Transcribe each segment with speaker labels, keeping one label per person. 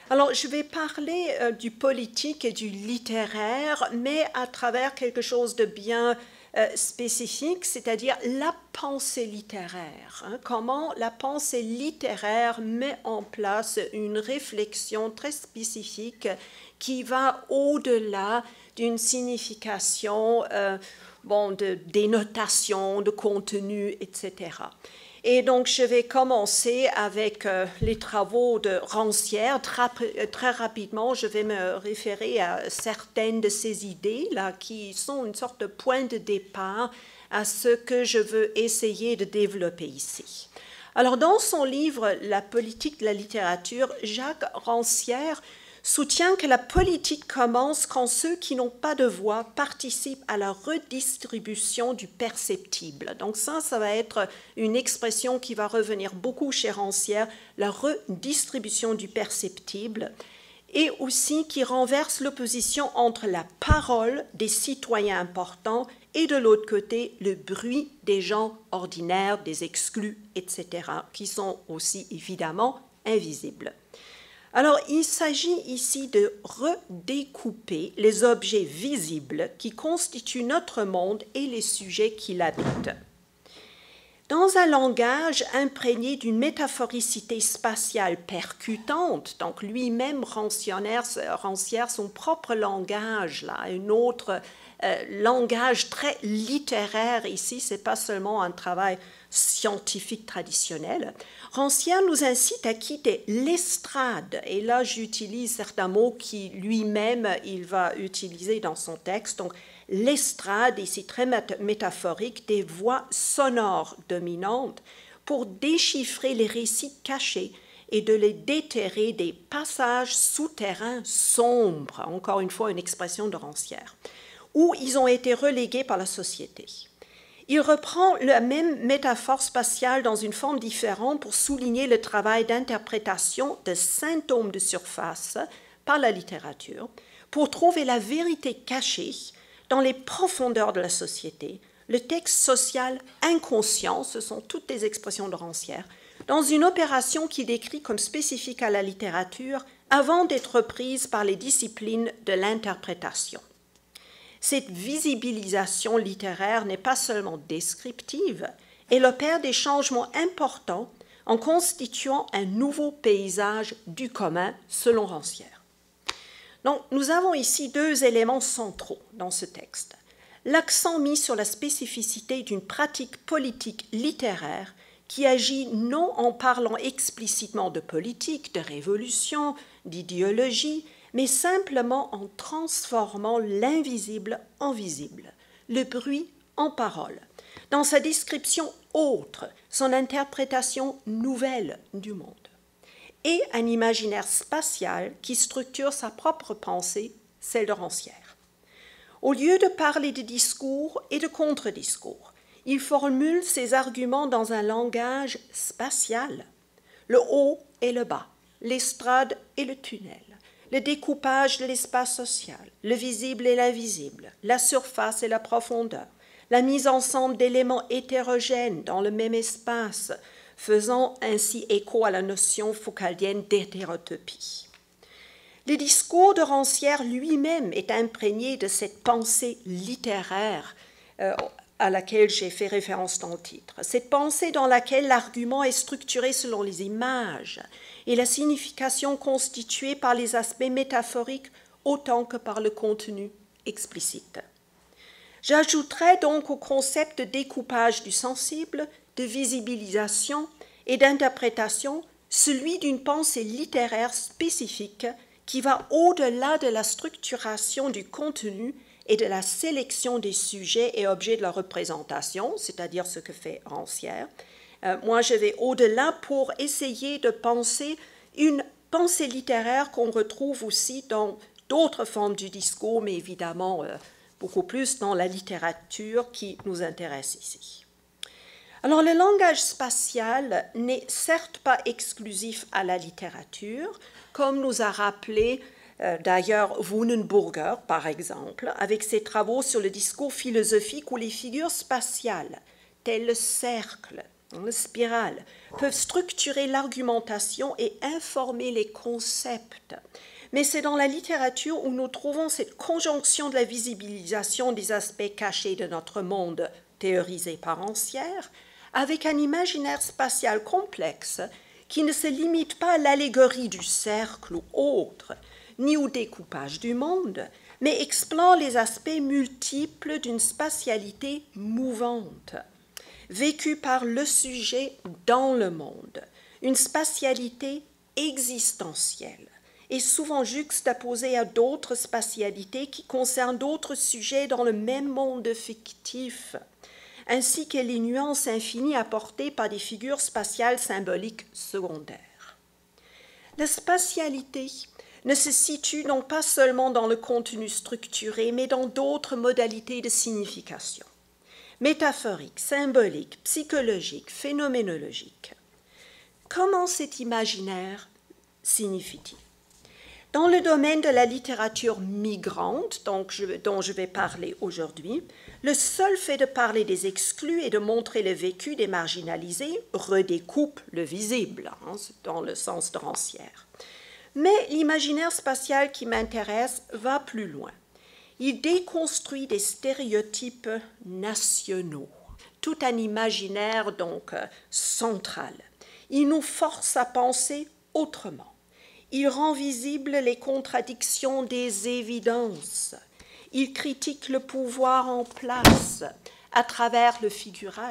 Speaker 1: Alors, je vais parler du politique et du littéraire, mais à travers quelque chose de bien spécifique, c'est-à-dire la pensée littéraire. Comment la pensée littéraire met en place une réflexion très spécifique qui va au-delà d'une signification de dénotation, de contenu, etc. Et donc, je vais commencer avec les travaux de Rancière. Très rapidement, je vais me référer à certaines de ces idées-là qui sont une sorte de point de départ à ce que je veux essayer de développer ici. Alors, dans son livre « La politique de la littérature », Jacques Rancière soutient que la politique commence quand ceux qui n'ont pas de voix participent à la redistribution du perceptible. Donc ça va être une expression qui va revenir beaucoup chez Rancière, la redistribution du perceptible, et aussi qui renverse l'opposition entre la parole des citoyens importants et de l'autre côté, le bruit des gens ordinaires, des exclus, etc., qui sont aussi évidemment invisibles. Alors, il s'agit ici de redécouper les objets visibles qui constituent notre monde et les sujets qui l'habitent. Dans un langage imprégné d'une métaphoricité spatiale percutante, donc lui-même Rancière, son propre langage, là, un autre langage très littéraire ici, ce n'est pas seulement un travail scientifique traditionnel. Rancière nous incite à quitter l'estrade, et là j'utilise certains mots qui lui-même il va utiliser dans son texte, donc l'estrade, ici très métaphorique, des voix sonores dominantes pour déchiffrer les récits cachés et de les déterrer des passages souterrains sombres, encore une fois une expression de Rancière, où ils ont été relégués par la société. Il reprend la même métaphore spatiale dans une forme différente pour souligner le travail d'interprétation de symptômes de surface par la littérature, pour trouver la vérité cachée dans les profondeurs de la société, le texte social inconscient, ce sont toutes les expressions de Rancière, dans une opération qui décrit comme spécifique à la littérature avant d'être prise par les disciplines de l'interprétation. Cette visibilisation littéraire n'est pas seulement descriptive, elle opère des changements importants en constituant un nouveau paysage du commun, selon Rancière. Donc, nous avons ici deux éléments centraux dans ce texte. L'accent mis sur la spécificité d'une pratique politique littéraire qui agit non en parlant explicitement de politique, de révolution, d'idéologie, mais simplement en transformant l'invisible en visible, le bruit en parole, dans sa description autre, son interprétation nouvelle du monde, et un imaginaire spatial qui structure sa propre pensée, celle de Rancière. Au lieu de parler de discours et de contre-discours, il formule ses arguments dans un langage spatial, le haut et le bas, l'estrade et le tunnel, le découpage de l'espace social, le visible et l'invisible, la surface et la profondeur, la mise ensemble d'éléments hétérogènes dans le même espace, faisant ainsi écho à la notion foucaldienne d'hétérotopie. Le discours de Rancière lui-même est imprégné de cette pensée littéraire à laquelle j'ai fait référence dans le titre. Cette pensée dans laquelle l'argument est structuré selon les images et la signification constituée par les aspects métaphoriques autant que par le contenu explicite. J'ajouterai donc au concept de découpage du sensible, de visibilisation et d'interprétation celui d'une pensée littéraire spécifique qui va au-delà de la structuration du contenu et de la sélection des sujets et objets de la représentation, c'est-à-dire ce que fait Rancière. Moi, je vais au-delà pour essayer de penser une pensée littéraire qu'on retrouve aussi dans d'autres formes du discours, mais évidemment beaucoup plus dans la littérature qui nous intéresse ici. Alors, le langage spatial n'est certes pas exclusif à la littérature, comme nous a rappelé d'ailleurs Wunenburger, par exemple, avec ses travaux sur le discours philosophique où les figures spatiales, telles le cercle, spirale, peuvent structurer l'argumentation et informer les concepts. Mais c'est dans la littérature où nous trouvons cette conjonction de la visibilisation des aspects cachés de notre monde théorisé par Rancière, avec un imaginaire spatial complexe qui ne se limite pas à l'allégorie du cercle ou autre, ni au découpage du monde, mais explore les aspects multiples d'une spatialité mouvante, vécue par le sujet dans le monde, une spatialité existentielle, et souvent juxtaposée à d'autres spatialités qui concernent d'autres sujets dans le même monde fictif, ainsi que les nuances infinies apportées par des figures spatiales symboliques secondaires. La spatialité ne se situe donc pas seulement dans le contenu structuré, mais dans d'autres modalités de signification, métaphorique, symbolique, psychologique, phénoménologique. Comment cet imaginaire signifie-t-il? Dans le domaine de la littérature migrante, dont je vais parler aujourd'hui, le seul fait de parler des exclus et de montrer le vécu des marginalisés redécoupe le visible, dans le sens de Rancière. Mais l'imaginaire spatial qui m'intéresse va plus loin. Il déconstruit des stéréotypes nationaux, tout un imaginaire donc central. Il nous force à penser autrement. Il rend visibles les contradictions des évidences. Il critique le pouvoir en place à travers le figural.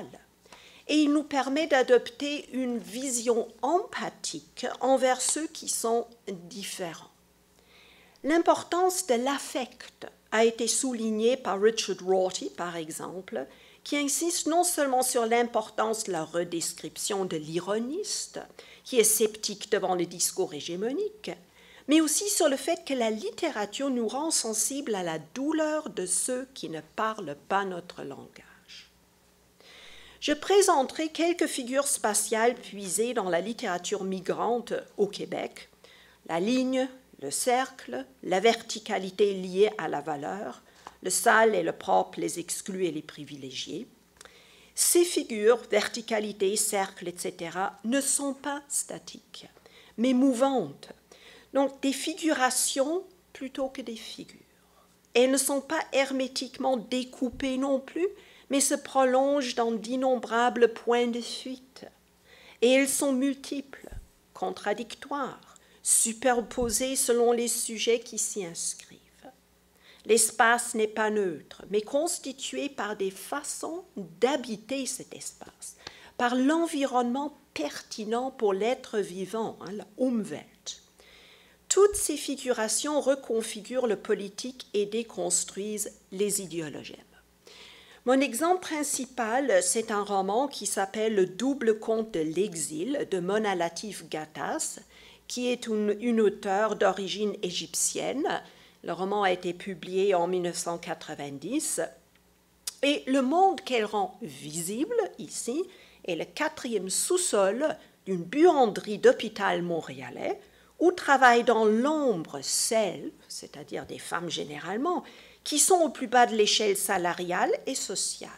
Speaker 1: Et il nous permet d'adopter une vision empathique envers ceux qui sont différents. L'importance de l'affect a été soulignée par Richard Rorty, par exemple, qui insiste non seulement sur l'importance de la redescription de l'ironiste, qui est sceptique devant le discours hégémonique, mais aussi sur le fait que la littérature nous rend sensibles à la douleur de ceux qui ne parlent pas notre langage. Je présenterai quelques figures spatiales puisées dans la littérature migrante au Québec, la ligne, le cercle, la verticalité liée à la valeur, le sale et le propre, les exclus et les privilégiés. Ces figures, verticalité, cercle, etc., ne sont pas statiques, mais mouvantes. Donc des figurations plutôt que des figures. Elles ne sont pas hermétiquement découpées non plus, mais se prolongent dans d'innombrables points de fuite. Et elles sont multiples, contradictoires, superposées selon les sujets qui s'y inscrivent. L'espace n'est pas neutre, mais constitué par des façons d'habiter cet espace, par l'environnement pertinent pour l'être vivant, la Umwelt. Toutes ces figurations reconfigurent le politique et déconstruisent les idéologèmes. Mon exemple principal, c'est un roman qui s'appelle « Le double conte de l'exil » de Mona Latif Gattas, qui est une auteure d'origine égyptienne. Le roman a été publié en 1990 et le monde qu'elle rend visible ici est le 4e sous-sol d'une buanderie d'hôpital montréalais où travaillent dans l'ombre celles, c'est-à-dire des femmes généralement, qui sont au plus bas de l'échelle salariale et sociale.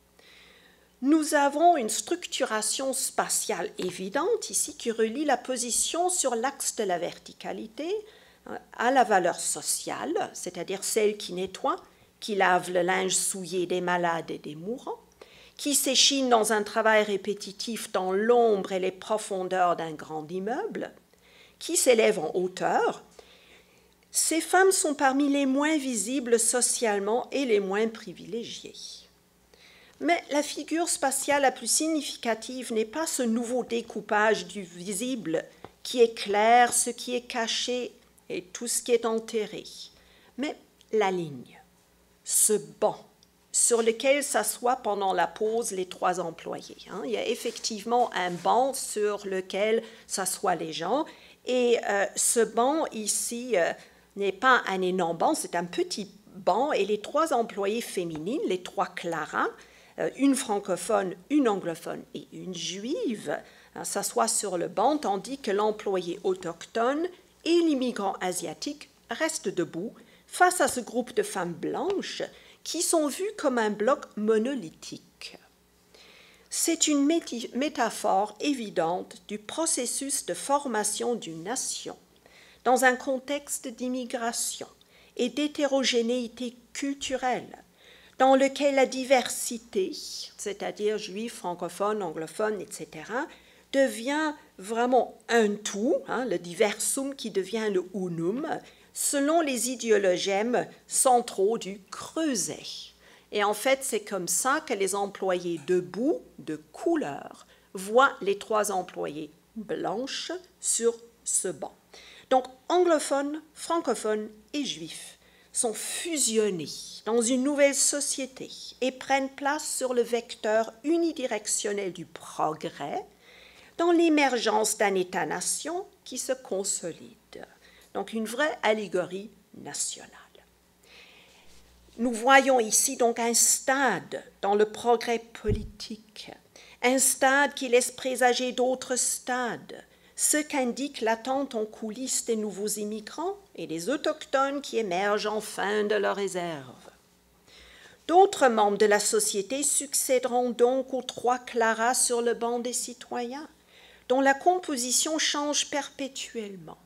Speaker 1: Nous avons une structuration spatiale évidente ici qui relie la position sur l'axe de la verticalité à la valeur sociale, c'est-à-dire celle qui nettoie, qui lave le linge souillé des malades et des mourants, qui s'échine dans un travail répétitif dans l'ombre et les profondeurs d'un grand immeuble, qui s'élève en hauteur. Ces femmes sont parmi les moins visibles socialement et les moins privilégiées. Mais la figure spatiale la plus significative n'est pas ce nouveau découpage du visible qui éclaire ce qui est caché et tout ce qui est enterré, mais la ligne, ce banc sur lequel s'assoient pendant la pause les 3 employés. Il y a effectivement un banc sur lequel s'assoient les gens, et ce banc ici n'est pas un énorme banc, c'est un petit banc, et les 3 employées féminines, les 3 Clara, une francophone, une anglophone et une juive, s'assoient sur le banc, tandis que l'employé autochtone et l'immigrant asiatique restent debout face à ce groupe de femmes blanches qui sont vues comme un bloc monolithique. c'est une métaphore évidente du processus de formation d'une nation dans un contexte d'immigration et d'hétérogénéité culturelle, dans lequel la diversité, c'est-à-dire juifs, francophones, anglophones, etc., devient vraiment un tout, le diversum qui devient le unum, selon les idéologèmes centraux du creuset. Et en fait, c'est comme ça que les employés debout, de couleur, voient les trois employés blanches sur ce banc. Donc, anglophones, francophones et juifs sont fusionnés dans une nouvelle société et prennent place sur le vecteur unidirectionnel du progrès dans l'émergence d'un État-nation qui se consolide. Donc, une vraie allégorie nationale. Nous voyons ici donc un stade dans le progrès politique, un stade qui laisse présager d'autres stades, ce qu'indique l'attente en coulisses des nouveaux immigrants et des autochtones qui émergent enfin de leurs réserves. D'autres membres de la société succéderont donc aux trois Clara sur le banc des citoyens, dont la composition change perpétuellement.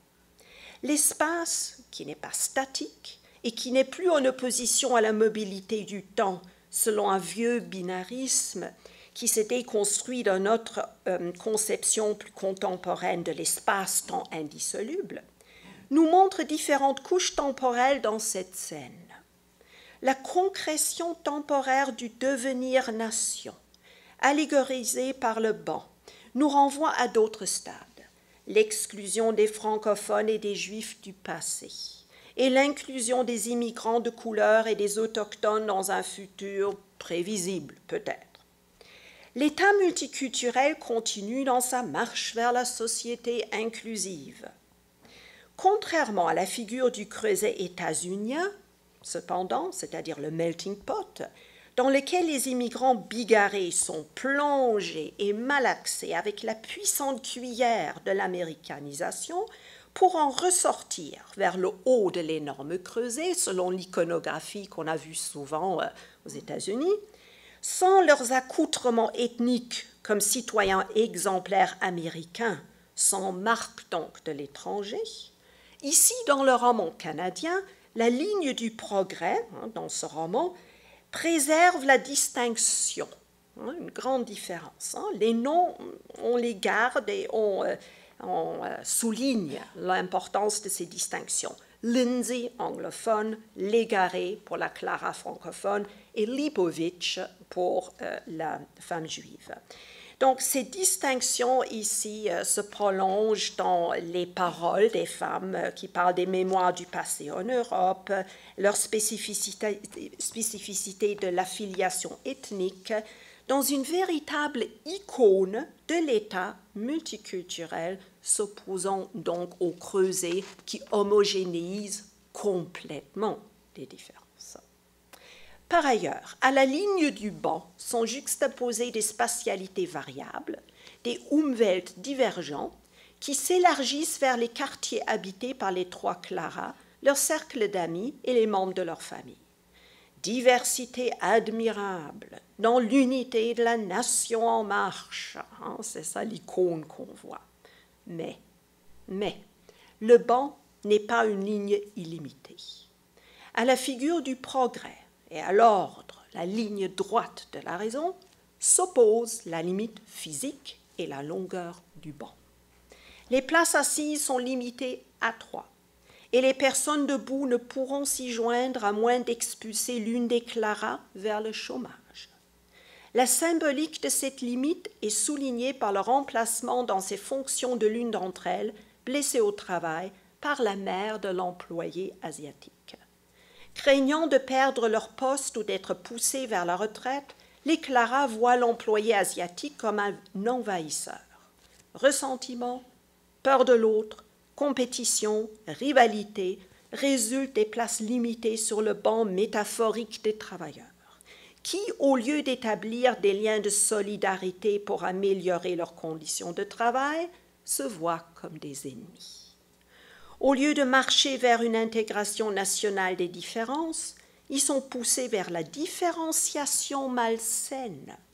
Speaker 1: L'espace, qui n'est pas statique, et qui n'est plus en opposition à la mobilité du temps, selon un vieux binarisme qui s'était construit dans notre conception plus contemporaine de l'espace-temps indissoluble, nous montre différentes couches temporelles dans cette scène. La concrétion temporaire du devenir nation, allégorisée par le banc, nous renvoie à d'autres stades, l'exclusion des francophones et des juifs du passé, et l'inclusion des immigrants de couleur et des autochtones dans un futur prévisible, peut-être. L'État multiculturel continue dans sa marche vers la société inclusive. Contrairement à la figure du creuset états-unien, cependant, c'est-à-dire le melting pot, dans lequel les immigrants bigarrés sont plongés et malaxés avec la puissante cuillère de l'américanisation, pour en ressortir vers le haut de l'énorme creuset, selon l'iconographie qu'on a vue souvent aux États-Unis, sans leurs accoutrements ethniques comme citoyens exemplaires américains, sans marque donc de l'étranger. Ici, dans le roman canadien, la ligne du progrès, dans ce roman, préserve la distinction, une grande différence. Les noms, on les garde et on souligne l'importance de ces distinctions. Lindsay, anglophone, Légaré pour la Clara francophone et Lipovitch pour la femme juive. Donc ces distinctions ici se prolongent dans les paroles des femmes qui parlent des mémoires du passé en Europe, leur spécificité de l'affiliation ethnique, dans une véritable icône de l'État multiculturel s'opposant donc au creuset qui homogénéise complètement les différences. Par ailleurs, à la ligne du banc sont juxtaposées des spatialités variables, des Umwelt divergents qui s'élargissent vers les quartiers habités par les trois Clara, leur cercle d'amis et les membres de leur famille. Diversité admirable dans l'unité de la nation en marche, c'est ça l'icône qu'on voit. Mais, le banc n'est pas une ligne illimitée. À la figure du progrès et à l'ordre, la ligne droite de la raison, s'oppose la limite physique et la longueur du banc. Les places assises sont limitées à 3, et les personnes debout ne pourront s'y joindre à moins d'expulser l'une des Clara vers le chômage. La symbolique de cette limite est soulignée par le remplacement dans ses fonctions de l'une d'entre elles, blessée au travail, par la mère de l'employé asiatique. Craignant de perdre leur poste ou d'être poussés vers la retraite, les Clara voient l'employé asiatique comme un envahisseur. Ressentiment, peur de l'autre, compétition, rivalité résultent des places limitées sur le banc métaphorique des travailleurs, qui, au lieu d'établir des liens de solidarité pour améliorer leurs conditions de travail, se voient comme des ennemis. Au lieu de marcher vers une intégration nationale des différences, ils sont poussés vers la différenciation malsaine,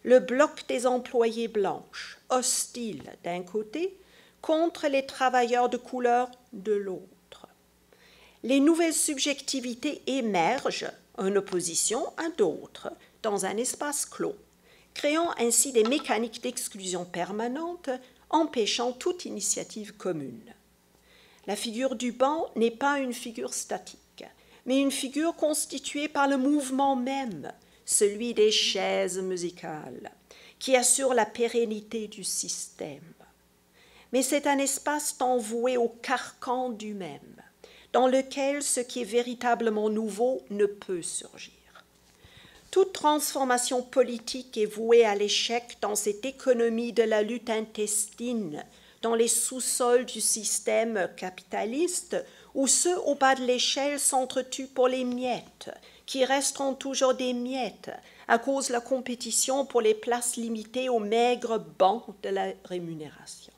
Speaker 1: le bloc des employées blanches, hostile d'un côté, contre les travailleurs de couleur de l'autre. Les nouvelles subjectivités émergent en opposition à d'autres dans un espace clos, créant ainsi des mécaniques d'exclusion permanente, empêchant toute initiative commune. La figure du banc n'est pas une figure statique, mais une figure constituée par le mouvement même, celui des chaises musicales, qui assure la pérennité du système. Mais c'est un espace envoué au carcan du même, dans lequel ce qui est véritablement nouveau ne peut surgir. Toute transformation politique est vouée à l'échec dans cette économie de la lutte intestine, dans les sous-sols du système capitaliste, où ceux au bas de l'échelle s'entretuent pour les miettes, qui resteront toujours des miettes, à cause de la compétition pour les places limitées aux maigres bancs de la rémunération.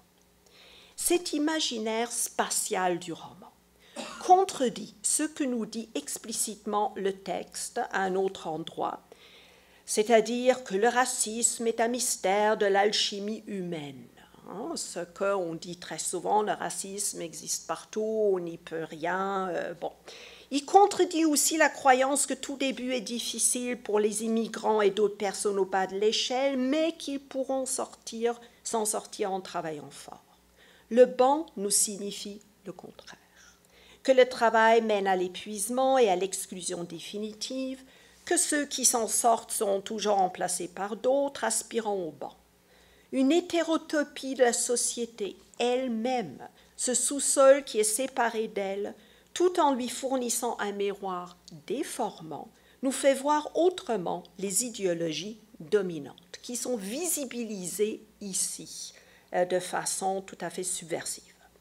Speaker 1: Cet imaginaire spatial du roman contredit ce que nous dit explicitement le texte à un autre endroit, c'est-à-dire que le racisme est un mystère de l'alchimie humaine. Ce qu'on dit très souvent, le racisme existe partout, on n'y peut rien. Il contredit aussi la croyance que tout début est difficile pour les immigrants et d'autres personnes au bas de l'échelle, mais qu'ils pourront s'en sortir en travaillant fort. Le banc nous signifie le contraire, que le travail mène à l'épuisement et à l'exclusion définitive, que ceux qui s'en sortent seront toujours remplacés par d'autres aspirant au banc. Une hétérotopie de la société elle-même, ce sous-sol qui est séparé d'elle, tout en lui fournissant un miroir déformant, nous fait voir autrement les idéologies dominantes, qui sont visibilisées ici de façon tout à fait subversive.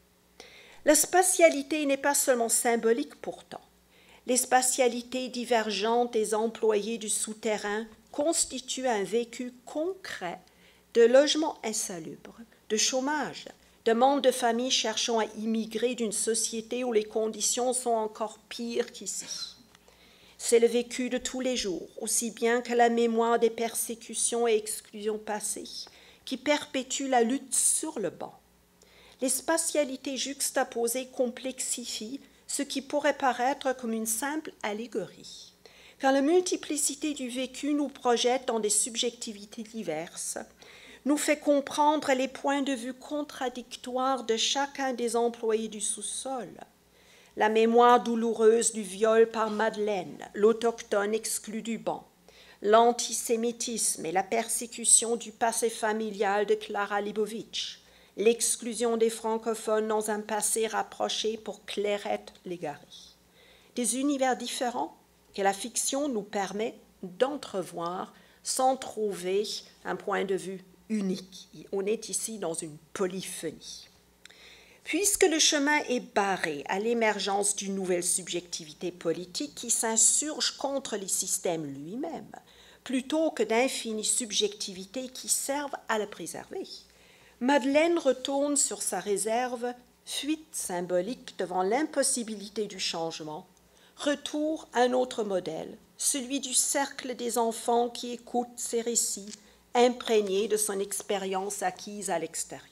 Speaker 1: La spatialité n'est pas seulement symbolique pourtant. Les spatialités divergentes des employés du souterrain constituent un vécu concret de logements insalubres, de chômage, de membres de familles cherchant à immigrer d'une société où les conditions sont encore pires qu'ici. C'est le vécu de tous les jours, aussi bien que la mémoire des persécutions et exclusions passées, qui perpétue la lutte sur le banc. Les spatialités juxtaposées complexifient ce qui pourrait paraître comme une simple allégorie, car la multiplicité du vécu nous projette dans des subjectivités diverses, nous fait comprendre les points de vue contradictoires de chacun des employés du sous-sol. La mémoire douloureuse du viol par Madeleine, l'autochtone exclu du banc, l'antisémitisme et la persécution du passé familial de Clara Leibovitch, l'exclusion des francophones dans un passé rapproché pour Clairette Légaré. Des univers différents que la fiction nous permet d'entrevoir sans trouver un point de vue unique. On est ici dans une polyphonie. Puisque le chemin est barré à l'émergence d'une nouvelle subjectivité politique qui s'insurge contre les systèmes lui-même, plutôt que d'infinies subjectivités qui servent à le préserver, Madeleine retourne sur sa réserve, fuite symbolique devant l'impossibilité du changement, retour à un autre modèle, celui du cercle des enfants qui écoutent ses récits, imprégnés de son expérience acquise à l'extérieur.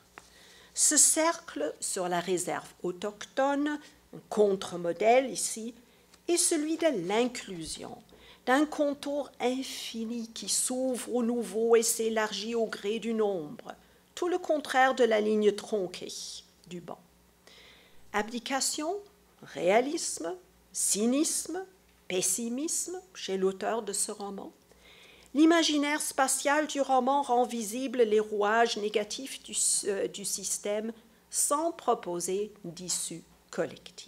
Speaker 1: Ce cercle sur la réserve autochtone, un contre-modèle ici, est celui de l'inclusion, d'un contour infini qui s'ouvre au nouveau et s'élargit au gré du nombre, tout le contraire de la ligne tronquée du banc. Abdication, réalisme, cynisme, pessimisme chez l'auteur de ce roman. L'imaginaire spatial du roman rend visibles les rouages négatifs du système sans proposer d'issue collective.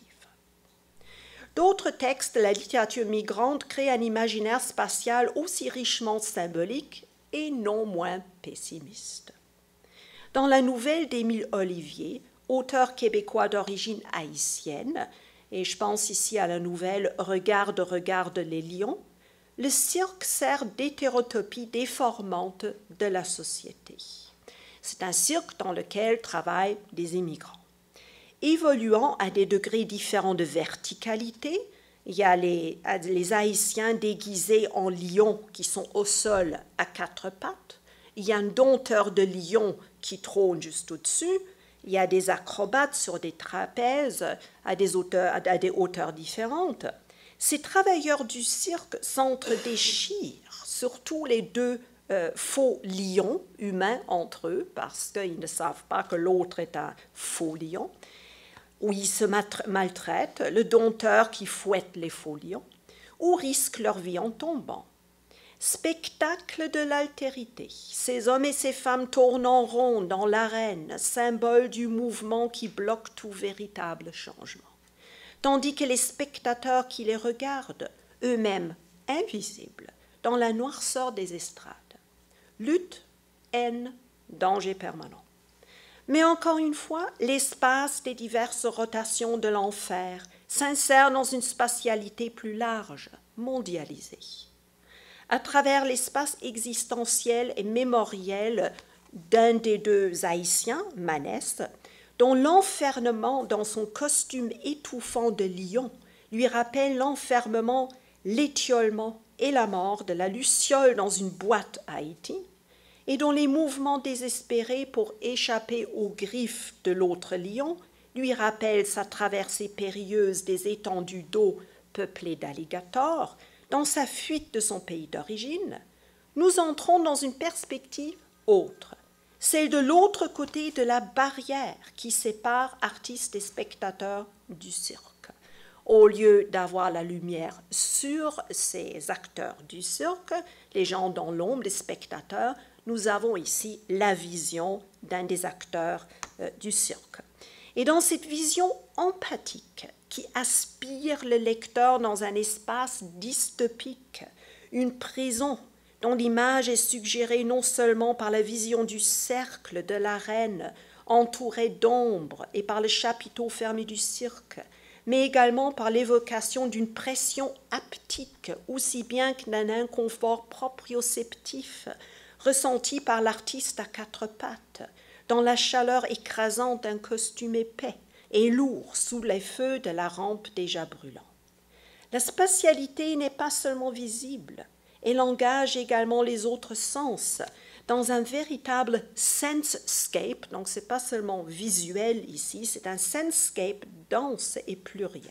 Speaker 1: D'autres textes de la littérature migrante créent un imaginaire spatial aussi richement symbolique et non moins pessimiste. Dans la nouvelle d'Émile Olivier, auteur québécois d'origine haïtienne, et je pense ici à la nouvelle Regarde, regarde les lions, le cirque sert d'hétérotopie déformante de la société. C'est un cirque dans lequel travaillent des immigrants. Évoluant à des degrés différents de verticalité, Il y a les Haïtiens déguisés en lions qui sont au sol à quatre pattes. Il y a un dompteur de lions qui trône juste au-dessus. Il y a des acrobates sur des trapèzes à des hauteurs différentes. Ces travailleurs du cirque s'entre-déchirent, surtout les deux faux lions humains entre eux, parce qu'ils ne savent pas que l'autre est un faux lion, où ils se maltraitent, le dompteur qui fouette les faux lions, ou risquent leur vie en tombant. Spectacle de l'altérité, ces hommes et ces femmes tournent en rond dans l'arène, symbole du mouvement qui bloque tout véritable changement. Tandis que les spectateurs qui les regardent, eux-mêmes invisibles, dans la noirceur des estrades. Lutte, haine, danger permanent. Mais encore une fois, l'espace des diverses rotations de l'enfer s'insère dans une spatialité plus large, mondialisée. À travers l'espace existentiel et mémoriel d'un des deux Haïtiens, Manès, dont l'enfermement dans son costume étouffant de lion lui rappelle l'enfermement, l'étiolement et la mort de la luciole dans une boîte à Haïti, et dont les mouvements désespérés pour échapper aux griffes de l'autre lion lui rappellent sa traversée périlleuse des étendues d'eau peuplées d'alligators, dans sa fuite de son pays d'origine, nous entrons dans une perspective autre, celle de l'autre côté de la barrière qui sépare artistes et spectateurs du cirque. Au lieu d'avoir la lumière sur ces acteurs du cirque, les gens dans l'ombre, les spectateurs, nous avons ici la vision d'un des acteurs du cirque. Et dans cette vision empathique qui aspire le lecteur dans un espace dystopique, une prison dont l'image est suggérée non seulement par la vision du cercle de l'arène entouré d'ombre et par le chapiteau fermé du cirque, mais également par l'évocation d'une pression haptique, aussi bien que d'un inconfort proprioceptif, ressenti par l'artiste à quatre pattes, dans la chaleur écrasante d'un costume épais et lourd sous les feux de la rampe déjà brûlant. La spatialité n'est pas seulement visible, elle engage également les autres sens dans un véritable sensescape, donc ce n'est pas seulement visuel ici, c'est un sensescape dense et pluriel.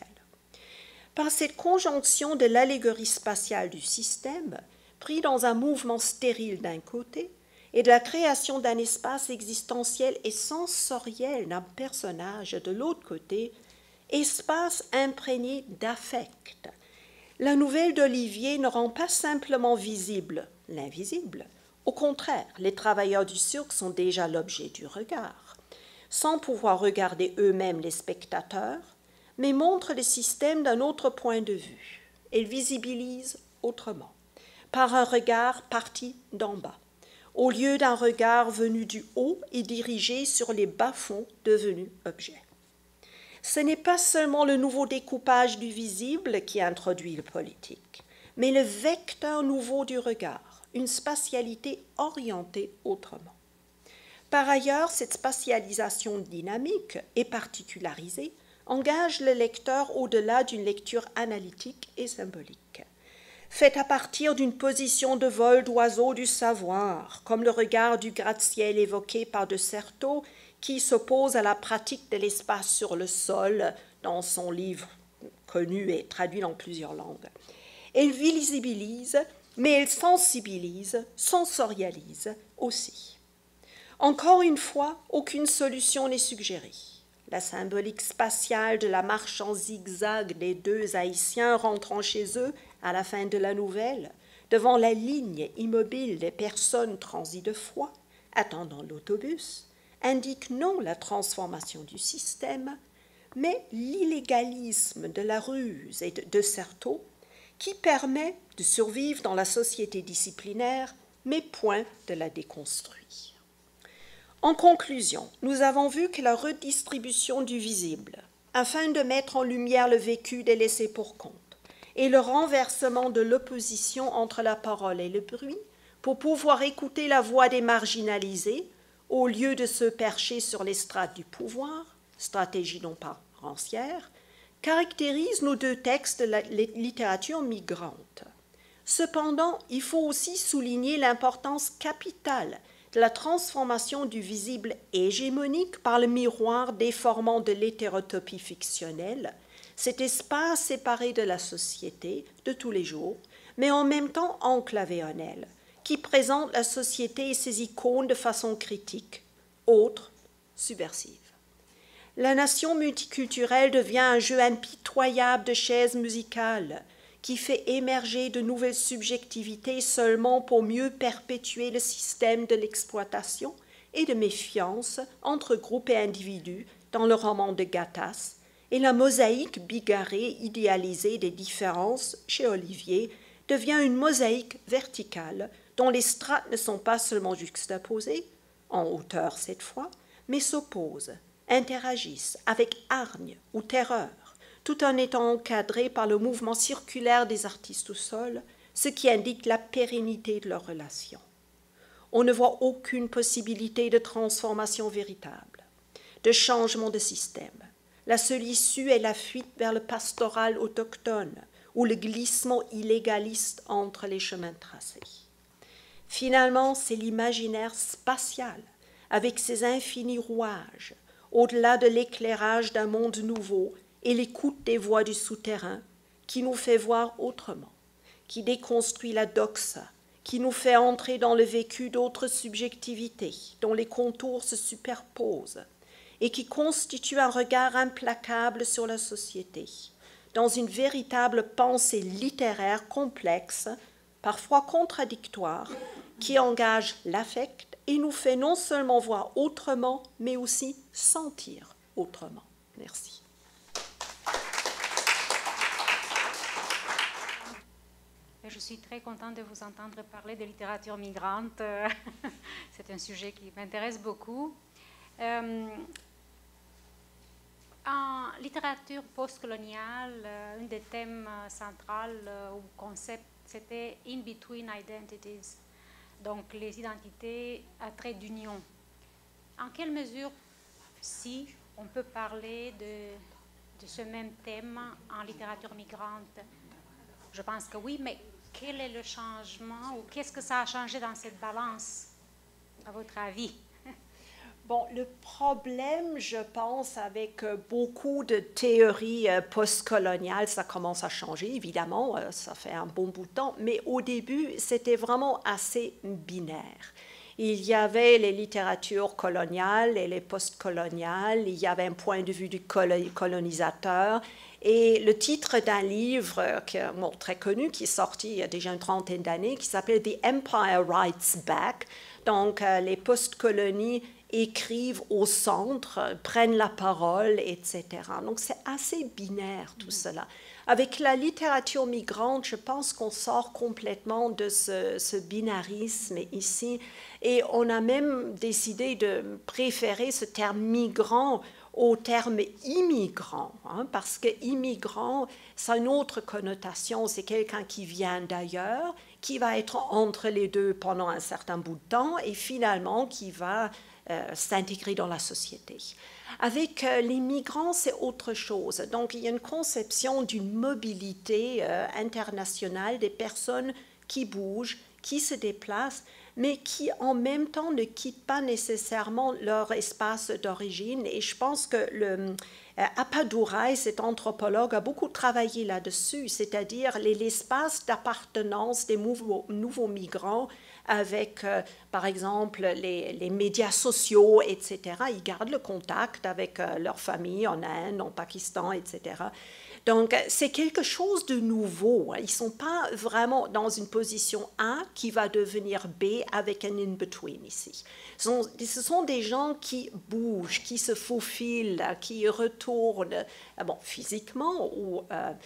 Speaker 1: Par cette conjonction de l'allégorie spatiale du système, pris dans un mouvement stérile d'un côté, et de la création d'un espace existentiel et sensoriel d'un personnage de l'autre côté, espace imprégné d'affect. La nouvelle d'Olivier ne rend pas simplement visible l'invisible. Au contraire, les travailleurs du cirque sont déjà l'objet du regard, sans pouvoir regarder eux-mêmes les spectateurs, mais montrent le système d'un autre point de vue. Elle visibilise autrement, par un regard parti d'en bas, au lieu d'un regard venu du haut et dirigé sur les bas-fonds devenus objets. Ce n'est pas seulement le nouveau découpage du visible qui introduit le politique, mais le vecteur nouveau du regard, une spatialité orientée autrement. Par ailleurs, cette spatialisation dynamique et particularisée engage le lecteur au-delà d'une lecture analytique et symbolique, faite à partir d'une position de vol d'oiseau du savoir, comme le regard du gratte-ciel évoqué par de Certeau, qui s'oppose à la pratique de l'espace sur le sol dans son livre connu et traduit dans plusieurs langues. Elle visibilise, mais elle sensibilise, sensorialise aussi. Encore une fois, aucune solution n'est suggérée. La symbolique spatiale de la marche en zigzag des deux Haïtiens rentrant chez eux à la fin de la nouvelle, devant la ligne immobile des personnes transies de froid, attendant l'autobus, indique non la transformation du système, mais l'illégalisme de la ruse et de Certeau, qui permet de survivre dans la société disciplinaire, mais point de la déconstruire. En conclusion, nous avons vu que la redistribution du visible, afin de mettre en lumière le vécu des laissés pour compte, et le renversement de l'opposition entre la parole et le bruit, pour pouvoir écouter la voix des marginalisés, au lieu de se percher sur l'estrade du pouvoir, stratégie non pas rancière, caractérisent nos deux textes de la littérature migrante. Cependant, il faut aussi souligner l'importance capitale de la transformation du visible hégémonique par le miroir déformant de l'hétérotopie fictionnelle, cet espace séparé de la société de tous les jours, mais en même temps enclavé en elle, qui présente la société et ses icônes de façon critique, autre, subversive. La nation multiculturelle devient un jeu impitoyable de chaises musicales qui fait émerger de nouvelles subjectivités seulement pour mieux perpétuer le système de l'exploitation et de méfiance entre groupes et individus dans le roman de Gatasse et la mosaïque bigarrée idéalisée des différences chez Olivier devient une mosaïque verticale dont les strates ne sont pas seulement juxtaposées, en hauteur cette fois, mais s'opposent, interagissent avec hargne ou terreur, tout en étant encadrés par le mouvement circulaire des artistes au sol, ce qui indique la pérennité de leur relation. On ne voit aucune possibilité de transformation véritable, de changement de système. La seule issue est la fuite vers le pastoral autochtone ou le glissement illégaliste entre les chemins tracés. Finalement, c'est l'imaginaire spatial, avec ses infinis rouages, au-delà de l'éclairage d'un monde nouveau et l'écoute des voix du souterrain, qui nous fait voir autrement, qui déconstruit la doxa, qui nous fait entrer dans le vécu d'autres subjectivités, dont les contours se superposent, et qui constitue un regard implacable sur la société, dans une véritable pensée littéraire complexe, parfois contradictoire, qui engage l'affect et nous fait non seulement voir autrement, mais aussi sentir autrement. Merci.
Speaker 2: Je suis très contente de vous entendre parler de littérature migrante. C'est un sujet qui m'intéresse beaucoup. En littérature postcoloniale, un des thèmes centraux ou concepts, c'était « In Between Identities », donc les identités à trait d'union. En quelle mesure, si on peut parler de ce même thème en littérature migrante? Je pense que oui, mais quel est le changement ou qu'est-ce que ça a changé dans cette balance, à votre avis?
Speaker 1: Bon, le problème, je pense, avec beaucoup de théories postcoloniales, ça commence à changer, évidemment, ça fait un bon bout de temps, mais au début, c'était vraiment assez binaire. Il y avait les littératures coloniales et les postcoloniales, il y avait un point de vue du colonisateur, et le titre d'un livre très connu, qui est sorti il y a déjà une trentaine d'années, qui s'appelle « The Empire Writes Back », donc les postcolonies écrivent au centre, prennent la parole, etc. Donc c'est assez binaire tout cela. Avec la littérature migrante, je pense qu'on sort complètement de ce binarisme ici et on a même décidé de préférer ce terme migrant au terme immigrant, hein, parce que immigrant, ça a une autre connotation, c'est quelqu'un qui vient d'ailleurs, qui va être entre les deux pendant un certain bout de temps et finalement qui va s'intégrer dans la société. Avec les migrants, c'est autre chose. Donc, il y a une conception d'une mobilité internationale des personnes qui bougent, qui se déplacent, mais qui en même temps ne quittent pas nécessairement leur espace d'origine. Et je pense que Appadurai, cet anthropologue, a beaucoup travaillé là-dessus, c'est-à-dire l'espace d'appartenance des nouveaux migrants avec, par exemple, les médias sociaux, etc. Ils gardent le contact avec leur famille en Inde, en Pakistan, etc. Donc, c'est quelque chose de nouveau. Ils ne sont pas vraiment dans une position A qui va devenir B avec un in-between ici. Ce sont des gens qui bougent, qui se faufilent, qui retournent physiquement ou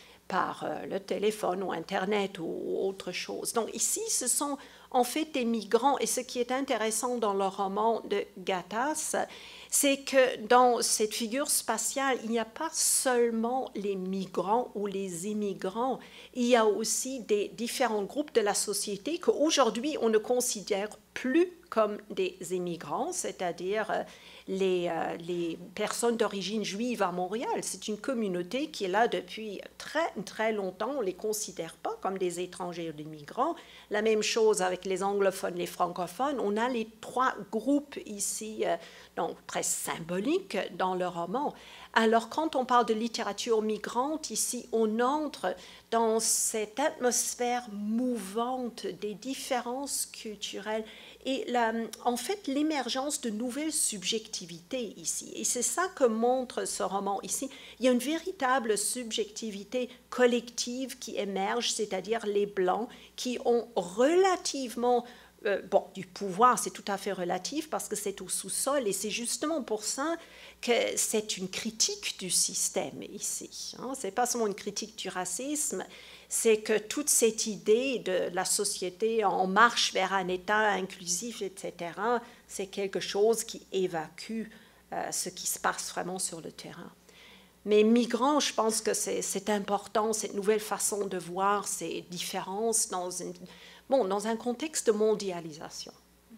Speaker 1: par le téléphone ou Internet ou autre chose. Donc, ici, ce sont en fait des migrants. Et ce qui est intéressant dans le roman de Gatasse, c'est que dans cette figure spatiale, il n'y a pas seulement les migrants ou les immigrants, il y a aussi des différents groupes de la société qu'aujourd'hui on ne considère plus comme des immigrants, c'est-à-dire les personnes d'origine juive à Montréal. C'est une communauté qui est là depuis très, très longtemps. On ne les considère pas comme des étrangers ou des migrants. La même chose avec les anglophones, les francophones. On a les trois groupes ici, donc très symboliques dans le roman. Alors, quand on parle de littérature migrante, ici, on entre dans cette atmosphère mouvante des différences culturelles et en fait l'émergence de nouvelles subjectivités ici. Et c'est ça que montre ce roman ici. Il y a une véritable subjectivité collective qui émerge, c'est-à-dire les Blancs qui ont relativement bon, du pouvoir, c'est tout à fait relatif parce que c'est au sous-sol et c'est justement pour ça que c'est une critique du système ici. Hein. Ce n'est pas seulement une critique du racisme, c'est que toute cette idée de la société en marche vers un État inclusif, etc., c'est quelque chose qui évacue ce qui se passe vraiment sur le terrain. Mais migrants, je pense que c'est important, cette nouvelle façon de voir ces différences dans un contexte de mondialisation.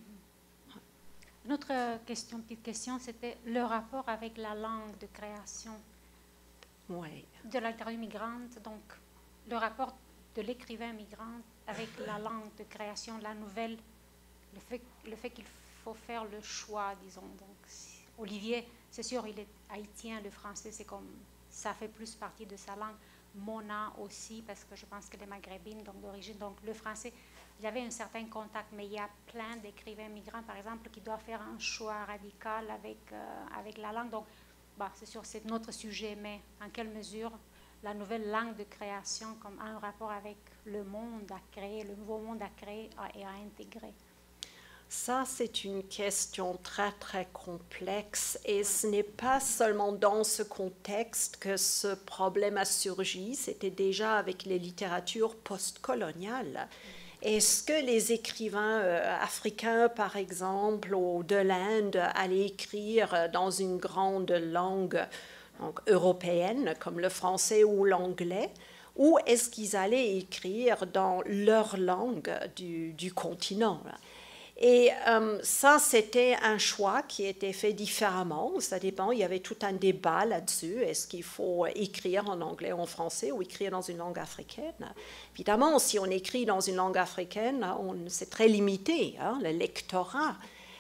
Speaker 2: Une autre question, petite question, c'était le rapport avec la langue de création de la littérature migrante, donc le rapport de l'écrivain migrant avec la langue de création, la nouvelle, le fait qu'il faut faire le choix, disons. Donc, Olivier, c'est sûr, il est haïtien, le français, c'est comme, ça fait plus partie de sa langue. Mona aussi, parce que je pense qu'elle est maghrébine, donc d'origine, donc le français, il y avait un certain contact, mais il y a plein d'écrivains migrants, par exemple, qui doivent faire un choix radical avec la langue. Donc, c'est sûr, c'est notre sujet, mais en quelle mesure la nouvelle langue de création comme un rapport avec le monde à créer, le nouveau monde à créer et à intégrer?
Speaker 1: Ça, c'est une question très, très complexe et ce n'est pas seulement dans ce contexte que ce problème a surgi, c'était déjà avec les littératures postcoloniales. Est-ce que les écrivains africains, par exemple, ou de l'Inde, allaient écrire dans une grande langue donc, européenne, comme le français ou l'anglais, ou est-ce qu'ils allaient écrire dans leur langue du continent? Et ça, c'était un choix qui était fait différemment. Ça dépend, il y avait tout un débat là-dessus. Est-ce qu'il faut écrire en anglais ou en français ou écrire dans une langue africaine? Évidemment, si on écrit dans une langue africaine, c'est très limité, hein, le lectorat.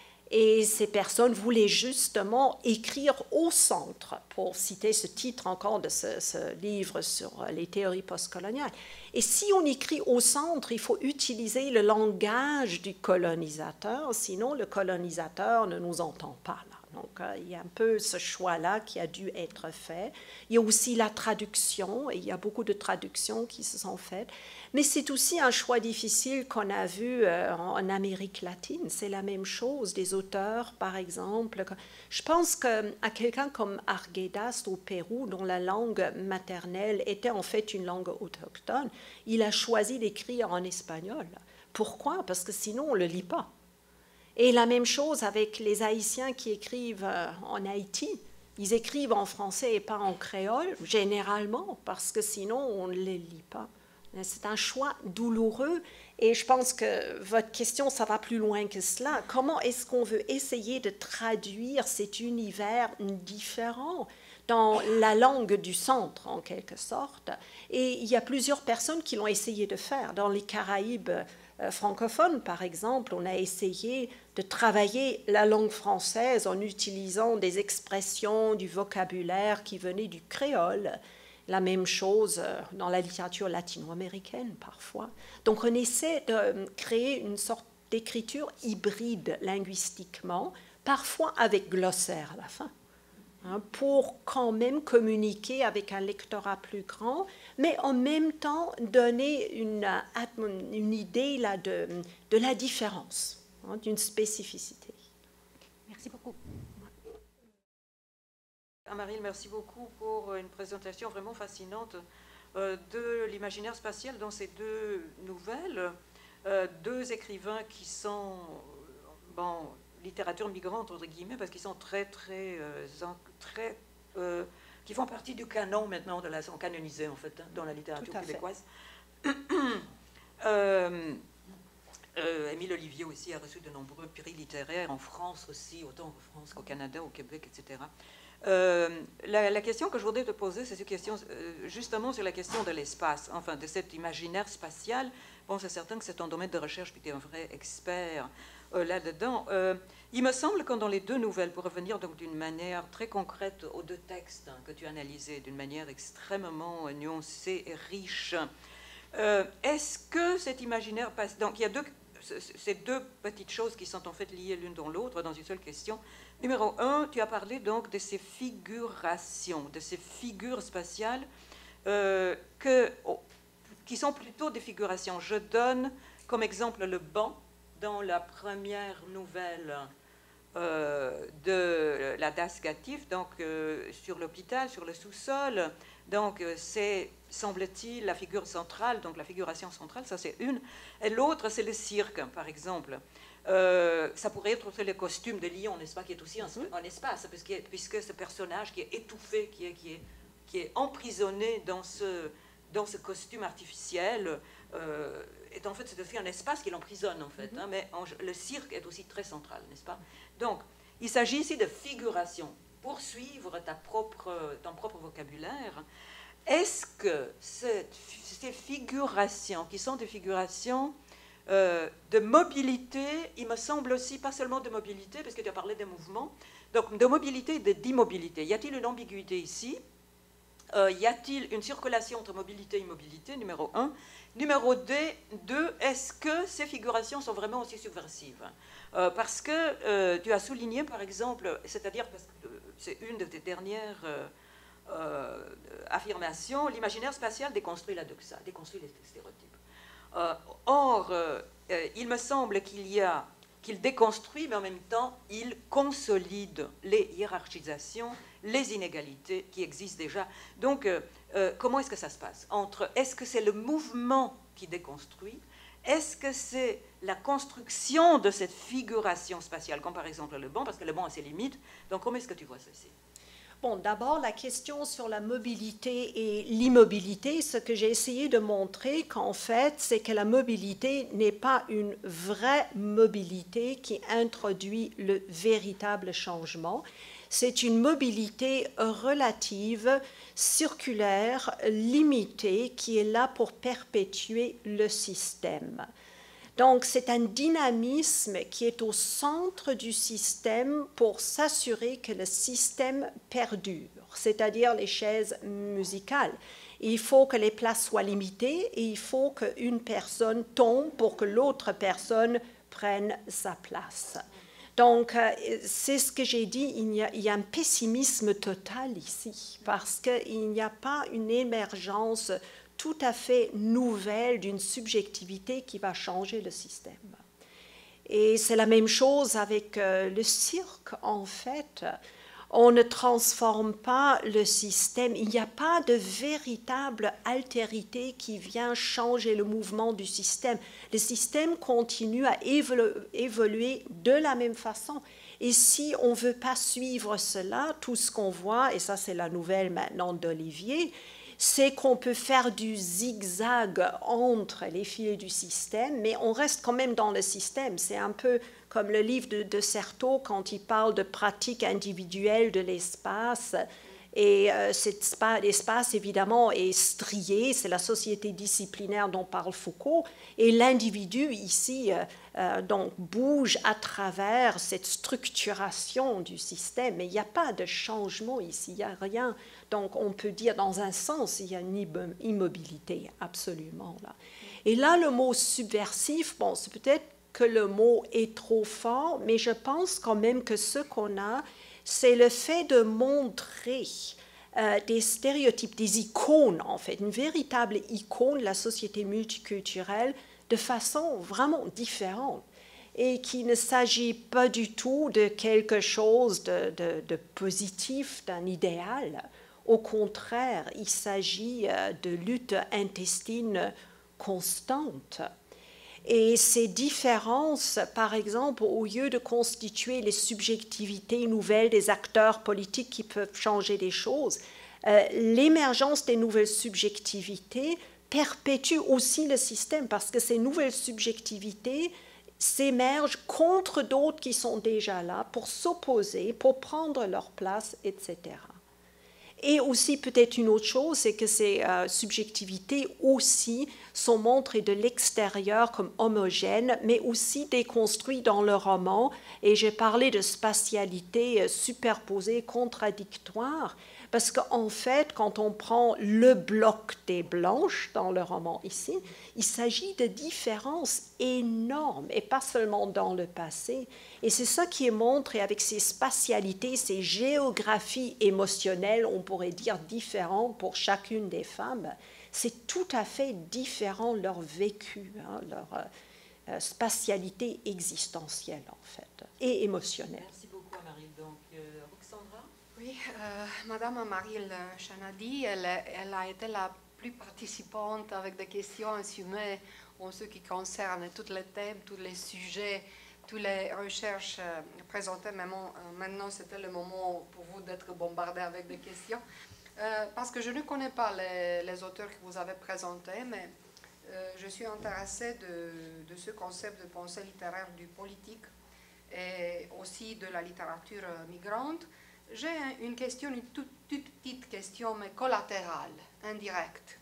Speaker 1: Et ces personnes voulaient justement écrire au centre, pour citer ce titre encore de ce livre sur les théories postcoloniales. Et si on écrit au centre, il faut utiliser le langage du colonisateur, sinon le colonisateur ne nous entend pas là. Donc, il y a un peu ce choix-là qui a dû être fait. Il y a aussi la traduction, et il y a beaucoup de traductions qui se sont faites. Mais c'est aussi un choix difficile qu'on a vu en Amérique latine. C'est la même chose, des auteurs, par exemple. Je pense qu'à quelqu'un comme Arguedas au Pérou, dont la langue maternelle était en fait une langue autochtone, il a choisi d'écrire en espagnol. Pourquoi? Parce que sinon, on ne le lit pas. Et la même chose avec les Haïtiens qui écrivent en Haïti. Ils écrivent en français et pas en créole, généralement, parce que sinon, on ne les lit pas. C'est un choix douloureux et je pense que votre question, ça va plus loin que cela. Comment est-ce qu'on veut essayer de traduire cet univers différent dans la langue du centre, en quelque sorte? Et il y a plusieurs personnes qui l'ont essayé de faire. Dans les Caraïbes francophones, par exemple, on a essayé de travailler la langue française en utilisant des expressions, du vocabulaire qui venaient du créole. La même chose dans la littérature latino-américaine parfois. Donc on essaie de créer une sorte d'écriture hybride linguistiquement, parfois avec glossaire à la fin, hein, pour quand même communiquer avec un lectorat plus grand, mais en même temps donner une idée là, de la différence, hein, d'une spécificité.
Speaker 2: Merci beaucoup.
Speaker 3: Amaril, merci beaucoup pour une présentation vraiment fascinante de l'imaginaire spatial dans ces deux nouvelles. Deux écrivains qui sont littérature migrante, entre guillemets, parce qu'ils sont qui font partie du canon maintenant, sont canonisés en fait, dans la littérature québécoise. Émile Olivier aussi a reçu de nombreux prix littéraires, en France aussi, autant en France qu'au Canada, au Québec, etc. La question que je voudrais te poser, c'est justement sur la question de l'espace, enfin de cet imaginaire spatial. Bon, c'est certain que c'est ton domaine de recherche, puis tu es un vrai expert là-dedans. Il me semble que dans les deux nouvelles, pour revenir donc d'une manière très concrète aux deux textes que tu as analysés, d'une manière extrêmement nuancée et riche, est-ce que cet imaginaire passe... Donc il y a ces deux petites choses qui sont en fait liées l'une dans l'autre dans une seule question. Numéro 1, tu as parlé donc de ces figurations, de ces figures spatiales qui sont plutôt des figurations. Je donne comme exemple le banc dans la première nouvelle de la Das Gatif, donc sur l'hôpital, sur le sous-sol. Donc c'est, semble-t-il, la figure centrale, donc la figuration centrale, ça c'est une. Et l'autre, c'est le cirque, par exemple. Ça pourrait être aussi le costume de lion, n'est-ce pas, qui est aussi en espace, puisque ce personnage qui est étouffé, qui est emprisonné dans ce costume artificiel, est en fait, c'est aussi un espace qui l'emprisonne, en fait. Hein, mais le cirque est aussi très central, n'est-ce pas? Donc, il s'agit ici de figuration. Pour suivre ton propre vocabulaire, est-ce que ces figurations, qui sont des figurations de mobilité, il me semble aussi, pas seulement de mobilité, parce que tu as parlé des mouvements, donc de mobilité et d'immobilité. Y a-t-il une ambiguïté ici? Y a-t-il une circulation entre mobilité et immobilité, numéro 1? Numéro 2, est-ce que ces figurations sont vraiment aussi subversives? Parce que tu as souligné, par exemple, c'est-à-dire, parce que c'est une de tes dernières affirmations, l'imaginaire spatial déconstruit la doxa, déconstruit les stéréotypes. Or, il me semble qu'il déconstruit, mais en même temps, il consolide les hiérarchisations, les inégalités qui existent déjà. Donc, comment est-ce que ça se passe? Est-ce que c'est le mouvement qui déconstruit? Est-ce que c'est la construction de cette figuration spatiale, comme par exemple le banc, parce que le banc a ses limites. Donc, comment est-ce que tu vois ceci?
Speaker 1: Bon, d'abord, la question sur la mobilité et l'immobilité, ce que j'ai essayé de montrer qu'en fait, c'est que la mobilité n'est pas une vraie mobilité qui introduit le véritable changement. C'est une mobilité relative, circulaire, limitée, qui est là pour perpétuer le système. Donc, c'est un dynamisme qui est au centre du système pour s'assurer que le système perdure, c'est-à-dire les chaises musicales. Il faut que les places soient limitées et il faut qu'une personne tombe pour que l'autre personne prenne sa place. Donc, c'est ce que j'ai dit, il y a un pessimisme total ici, parce qu'il n'y a pas une émergence tout à fait nouvelle d'une subjectivité qui va changer le système. Et c'est la même chose avec le cirque, en fait. On ne transforme pas le système, il n'y a pas de véritable altérité qui vient changer le mouvement du système. Le système continue à évoluer de la même façon. Et si on ne veut pas suivre cela, tout ce qu'on voit, et ça c'est la nouvelle maintenant d'Olivier, c'est qu'on peut faire du zigzag entre les filets du système, mais on reste quand même dans le système. C'est un peu comme le livre de Certeau quand il parle de pratique individuelle de l'espace. Et cet espace, évidemment, est strié, c'est la société disciplinaire dont parle Foucault, et l'individu, ici, donc, bouge à travers cette structuration du système, mais il n'y a pas de changement ici, il n'y a rien. Donc, on peut dire, dans un sens, il y a une immobilité, absolument. Là. Et là, le mot subversif, bon, c'est peut-être que le mot est trop fort, mais je pense quand même que ce qu'on a, c'est le fait de montrer des stéréotypes, des icônes en fait, une véritable icône de la société multiculturelle de façon vraiment différente et qu'il ne s'agit pas du tout de quelque chose de positif, d'un idéal. Au contraire, il s'agit de lutte intestine constante. Et ces différences, par exemple, au lieu de constituer les subjectivités nouvelles des acteurs politiques qui peuvent changer les choses, l'émergence des nouvelles subjectivités perpétue aussi le système parce que ces nouvelles subjectivités s'émergent contre d'autres qui sont déjà là pour s'opposer, pour prendre leur place, etc. Et aussi peut-être une autre chose, c'est que ces subjectivités aussi sont montrées de l'extérieur comme homogènes, mais aussi déconstruites dans le roman. Et j'ai parlé de spatialité superposée, contradictoire, parce qu'en fait, quand on prend le bloc des Blanches dans le roman ici, il s'agit de différences énormes, et pas seulement dans le passé. Et c'est ça qui est montré avec ces spatialités, ces géographies émotionnelles, on pourrait dire différentes pour chacune des femmes. C'est tout à fait différent leur vécu, hein, leur spatialité existentielle en fait, et émotionnelle.
Speaker 3: Merci beaucoup Amaryl. Donc, Roxandra?
Speaker 4: Oui, Madame Amaryl Chanadi, elle a été la plus participante avec des questions assumées en ce qui concerne tous les thèmes, tous les sujets, toutes les recherches présentées. Mais maintenant, c'était le moment pour vous d'être bombardé avec des questions. Parce que je ne connais pas les auteurs que vous avez présentés, mais je suis intéressée de ce concept de pensée littéraire du politique et aussi de la littérature migrante. J'ai une question, une toute petite question, mais collatérale, indirecte,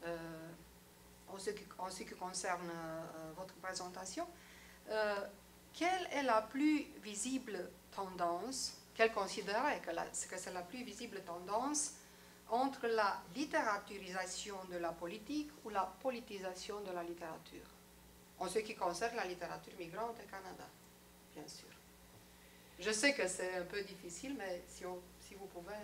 Speaker 4: en ce qui concerne votre présentation. Quelle est la plus visible tendance, quelle considérait que c'est la plus visible tendance entre la littératurisation de la politique ou la politisation de la littérature, en ce qui concerne la littérature migrante au Canada, bien sûr. Je sais que c'est un peu difficile, mais si vous pouvez...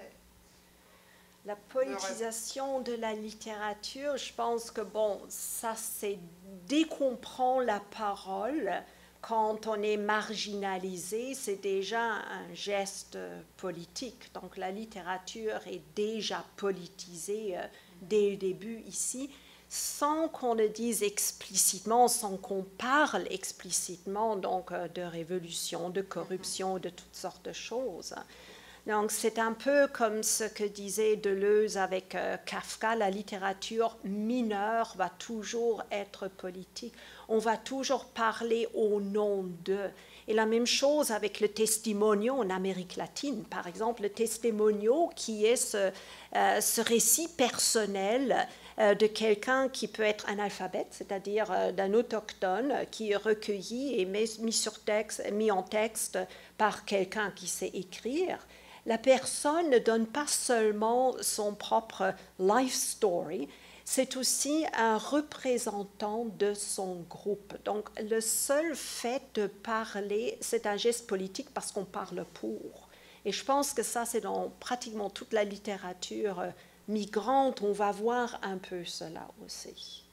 Speaker 1: La politisation de la littérature, je pense que bon, ça c'est dès qu'on prend la parole, quand on est marginalisé, c'est déjà un geste politique. Donc la littérature est déjà politisée dès le début ici, sans qu'on le dise explicitement, sans qu'on parle explicitement donc, de révolution, de corruption, de toutes sortes de choses. Donc c'est un peu comme ce que disait Deleuze avec Kafka, la littérature mineure va toujours être politique, on va toujours parler au nom d'eux. Et la même chose avec le testimonio en Amérique latine, par exemple, le testimonio qui est ce récit personnel de quelqu'un qui peut être analphabète, c'est-à-dire d'un autochtone qui est recueilli et mis en texte par quelqu'un qui sait écrire. La personne ne donne pas seulement son propre life story, c'est aussi un représentant de son groupe. Donc, le seul fait de parler, c'est un geste politique parce qu'on parle pour. Et je pense que ça, c'est dans pratiquement toute la littérature migrante, on va voir un peu cela aussi.